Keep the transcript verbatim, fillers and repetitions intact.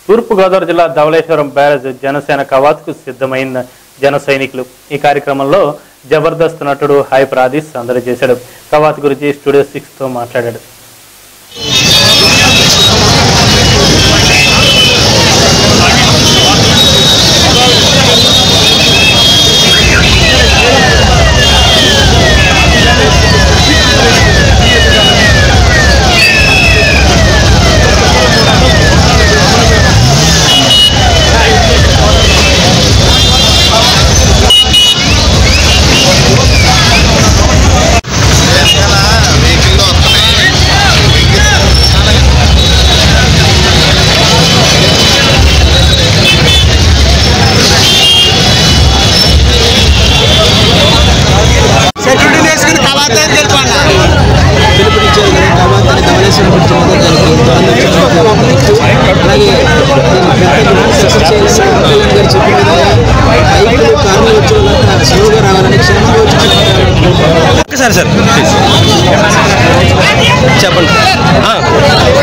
తూర్పుగోదావరి జిల్లా ధవళేశ్వరం బ్యారేజ్ జనసేన కవాతుకు సిద్ధమైన జన సైనికులు. ఈ కార్యక్రమంలో జబర్దస్త్ నటుడు హాయ్ ప్రాదీస్ సందడి చేశాడు. కవాతు గురించి స్టూడియో సిక్స్ తో మాట్లాడాడు. సార్ సార్ చెప్పండి.